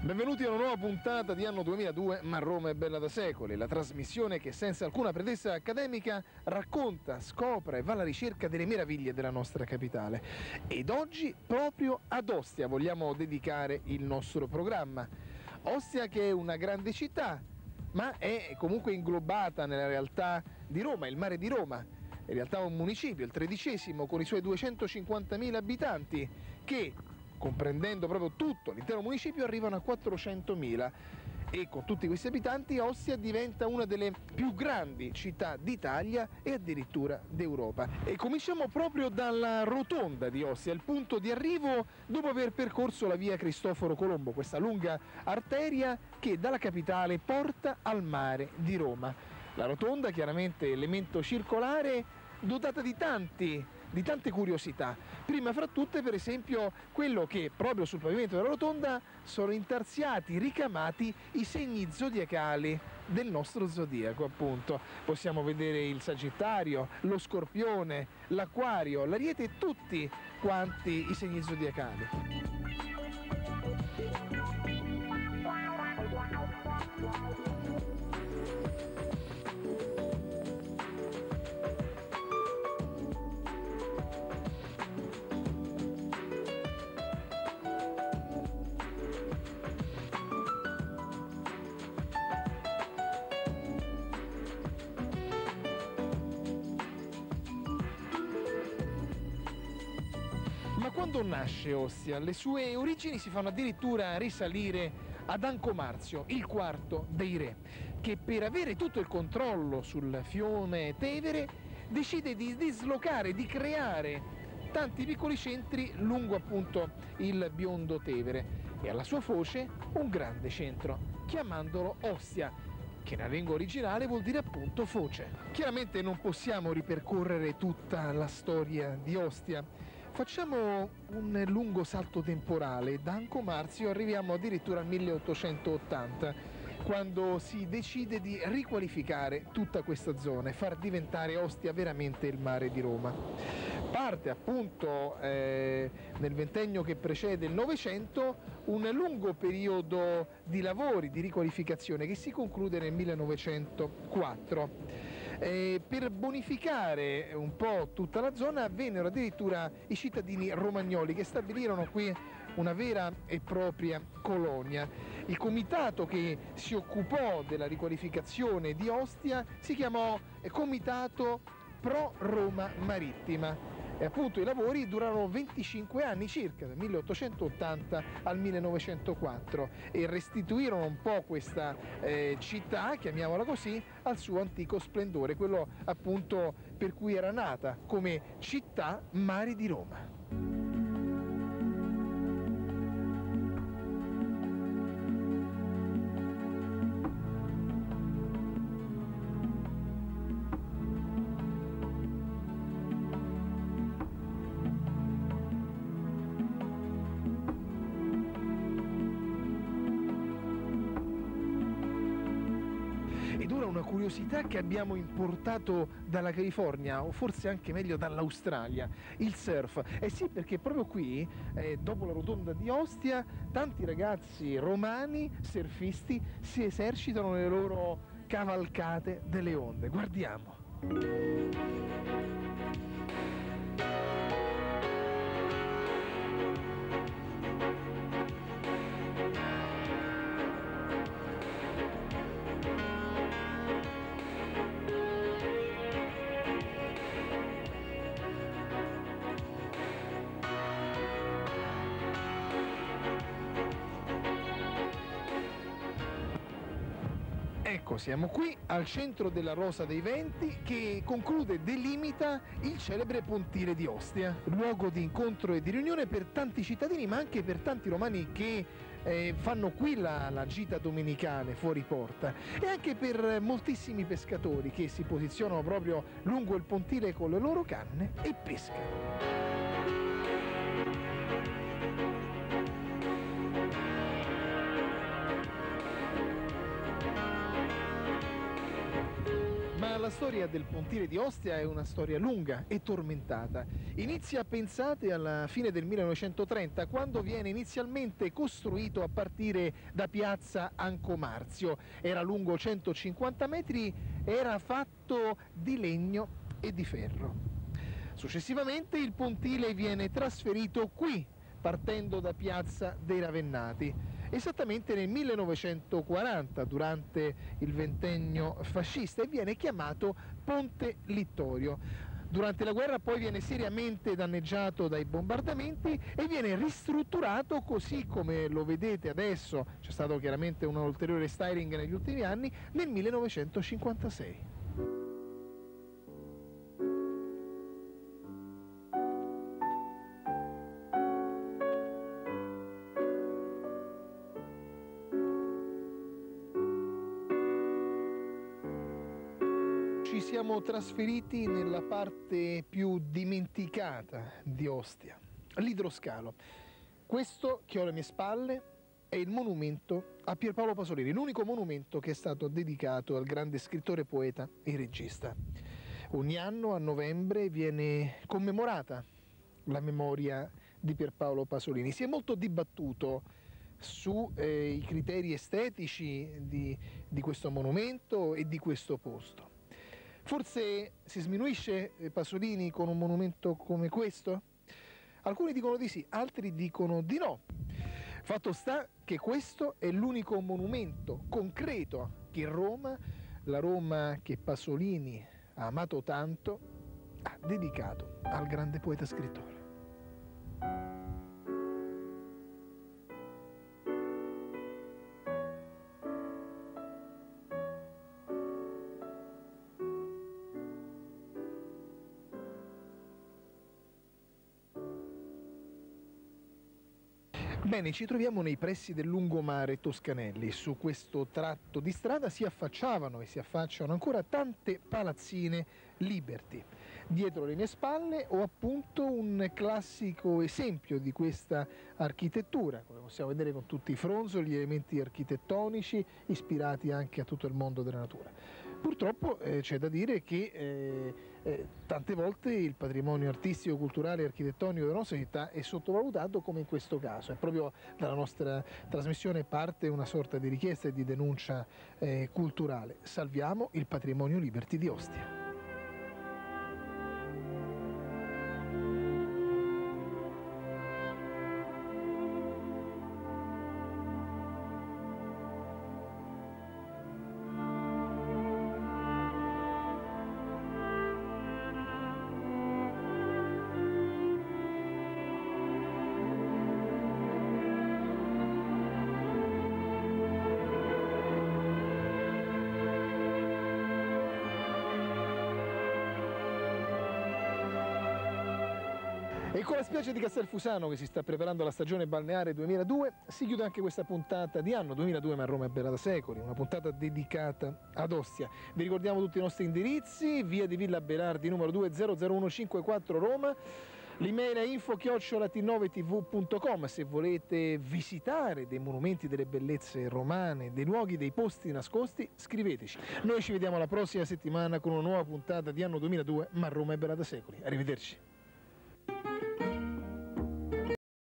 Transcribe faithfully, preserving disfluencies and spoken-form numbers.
Benvenuti a una nuova puntata di anno duemiladue, ma Roma è bella da secoli, la trasmissione che senza alcuna pretesa accademica racconta, scopre e va alla ricerca delle meraviglie della nostra capitale. Ed oggi proprio ad Ostia vogliamo dedicare il nostro programma. Ostia che è una grande città, ma è comunque inglobata nella realtà di Roma, il mare di Roma. In realtà è un municipio, il tredicesimo, con i suoi duecentocinquantamila abitanti, che comprendendo proprio tutto l'intero municipio arrivano a quattrocentomila, e con tutti questi abitanti Ostia diventa una delle più grandi città d'Italia e addirittura d'Europa. E cominciamo proprio dalla rotonda di Ostia, il punto di arrivo dopo aver percorso la via Cristoforo Colombo, questa lunga arteria che dalla capitale porta al mare di Roma. La rotonda, chiaramente elemento circolare, dotata di tanti di tante curiosità, prima fra tutte per esempio quello che proprio sul pavimento della rotonda sono intarsiati, ricamati i segni zodiacali del nostro zodiaco, appunto. Possiamo vedere il Sagittario, lo Scorpione, l'Acquario, l'Ariete e tutti quanti i segni zodiacali. Ma quando nasce Ostia? Le sue origini si fanno addirittura risalire ad Anco Marzio, il quarto dei re, che per avere tutto il controllo sul fiume Tevere decide di dislocare, di creare tanti piccoli centri lungo appunto il biondo Tevere, e alla sua foce un grande centro, chiamandolo Ostia, che nella lingua originale vuol dire appunto foce. Chiaramente non possiamo ripercorrere tutta la storia di Ostia. Facciamo un lungo salto temporale, da Anco Marzio arriviamo addirittura al milleottocentottanta, quando si decide di riqualificare tutta questa zona e far diventare Ostia veramente il mare di Roma. Parte appunto eh, nel ventennio che precede il Novecento un lungo periodo di lavori, di riqualificazione, che si conclude nel millenovecentoquattro. Eh, per bonificare un po' tutta la zona vennero addirittura i cittadini romagnoli, che stabilirono qui una vera e propria colonia. Il comitato che si occupò della riqualificazione di Ostia si chiamò Comitato Pro Roma Marittima. E appunto i lavori durarono venticinque anni circa, dal milleottocentottanta al millenovecentoquattro, e restituirono un po' questa eh, città, chiamiamola così, al suo antico splendore, quello appunto per cui era nata, come città mare di Roma. Una curiosità che abbiamo importato dalla California, o forse anche meglio dall'Australia, il surf. Eh sì, perché proprio qui, eh, dopo la rotonda di Ostia, tanti ragazzi romani surfisti si esercitano nelle loro cavalcate delle onde. Guardiamo. Ecco, siamo qui al centro della Rosa dei Venti, che conclude e delimita il celebre pontile di Ostia, luogo di incontro e di riunione per tanti cittadini, ma anche per tanti romani che eh, fanno qui la, la gita domenicale fuori porta, e anche per moltissimi pescatori che si posizionano proprio lungo il pontile con le loro canne e pescano. La storia del pontile di Ostia è una storia lunga e tormentata. Inizia, pensate, alla fine del millenovecentotrenta, quando viene inizialmente costruito a partire da piazza Ancomarzio. Era lungo centocinquanta metri, era fatto di legno e di ferro. Successivamente il pontile viene trasferito qui, partendo da piazza dei Ravennati. Esattamente nel millenovecentoquaranta, durante il ventennio fascista, e viene chiamato Ponte Littorio. Durante la guerra poi viene seriamente danneggiato dai bombardamenti e viene ristrutturato così come lo vedete adesso. C'è stato chiaramente un ulteriore styling negli ultimi anni, nel millenovecentocinquantasei. Ci siamo trasferiti nella parte più dimenticata di Ostia, l'idroscalo. Questo che ho alle mie spalle è il monumento a Pierpaolo Pasolini, l'unico monumento che è stato dedicato al grande scrittore, poeta e regista. Ogni anno a novembre viene commemorata la memoria di Pierpaolo Pasolini. Si è molto dibattuto sui eh, criteri estetici di, di questo monumento e di questo posto. Forse si sminuisce Pasolini con un monumento come questo? Alcuni dicono di sì, altri dicono di no. Fatto sta che questo è l'unico monumento concreto che Roma, la Roma che Pasolini ha amato tanto, ha dedicato al grande poeta scrittore. Bene, ci troviamo nei pressi del lungomare Toscanelli. Su questo tratto di strada si affacciavano e si affacciano ancora tante palazzine Liberty. Dietro le mie spalle ho appunto un classico esempio di questa architettura, come possiamo vedere, con tutti i fronzoli, gli elementi architettonici ispirati anche a tutto il mondo della natura. Purtroppo eh, c'è da dire che eh, eh, tante volte il patrimonio artistico, culturale e architettonico della nostra città è sottovalutato, come in questo caso. È proprio dalla nostra trasmissione parte una sorta di richiesta e di denuncia eh, culturale. Salviamo il patrimonio Liberty di Ostia. E con la spiaggia di Castelfusano che si sta preparando alla stagione balneare duemiladue, si chiude anche questa puntata di anno duemiladue, ma Roma è bella da secoli, una puntata dedicata ad Ostia. Vi ricordiamo tutti i nostri indirizzi: via di Villa Berardi numero due, zero zero uno cinque quattro Roma, l'email è info chiocciola t nove t v punto com. Se volete visitare dei monumenti, delle bellezze romane, dei luoghi, dei posti nascosti, scriveteci. Noi ci vediamo la prossima settimana con una nuova puntata di anno duemiladue, ma Roma è bella da secoli. Arrivederci.